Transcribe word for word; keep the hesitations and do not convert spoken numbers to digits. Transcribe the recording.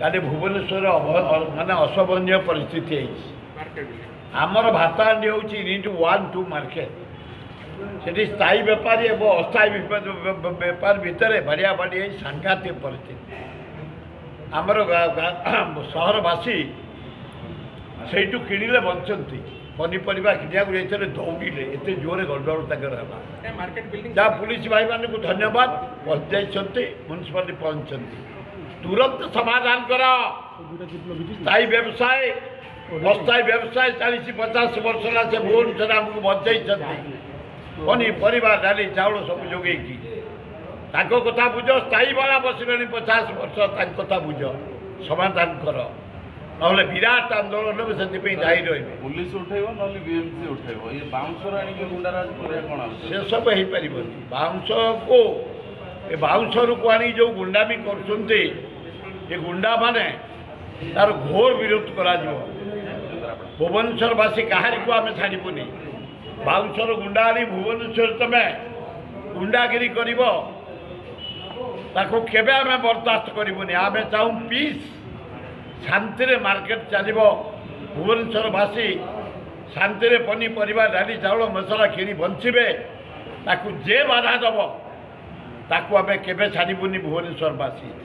काली भुवनेश्वर माने असभनीय परिस्थिति आमर भातांडी हूँ यूनिट वन टू मार्केट से स्थायी बेपारी और अस्थायी बेपार भितर बढ़िया बढ़िया सांघातिक परिस्थिति आमर सहरवासी से किणिले बंचती पनीपरिया किणा दौड़े एत जोरे गड़बड़ तक जहाँ पुलिस भाई मान को धन्यवाद पहुँचाई म्यूनिसिपालिटी पहुँचती तुरंत समाधान कर स्थायी व्यवसाय अस्थायी व्यवसाय चालीस पचास वर्ष है से भुवनेश्वर आमको बचाई पनीपरिया डाली चाउल सब जोगे कथा बुझ स्थायी वाला बसले पचास वर्ष कथा बुझ समाधान कर ना विराट आंदोलन में से दायी रही पुलिस उठेब ना बीएमसी उठेब ये बाउंसर आनिक गुंडाराज करे कोन से सब हो पार बाउंस को ए बाउंसर को आनी जो गुंडामी कर ये गुंडा माने तार घोर विरोध करा भुवनेश्वरवासी कहार को आम छाड़बूनी बाउंसर गुंडा आनी भुवनेश्वर तुम गुंडागिरी कर केबे आम बर्दाश्त करूनी आम चाहूँ पीस शांति रे मार्केट चलो भुवनेश्वरवासी शांति रे पनीपरिया डाली चाउल मसला किणी बंचे ताकू जे बाधा दब ताकू आम केबे छाड़बूनी भुवनेश्वरवासी।